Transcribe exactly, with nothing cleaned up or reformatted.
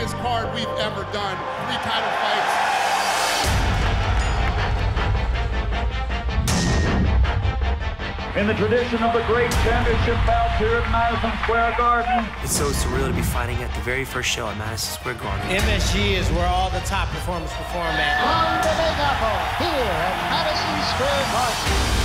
longest card we've ever done. Three title fights. In the tradition of the great championship bout here at Madison Square Garden. It's so surreal to be fighting at the very first show at Madison Square Garden. M S G is where all the top performers perform at. On the Big Apple, here at Madison Square Garden.